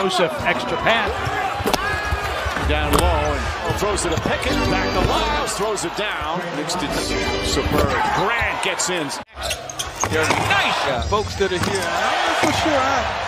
Joseph, extra pass. Down low and throws it to Pickett. Back to Lyles, throws it down. Mixed it superb. Grant gets in. nice folks that are here. I'm not for sure.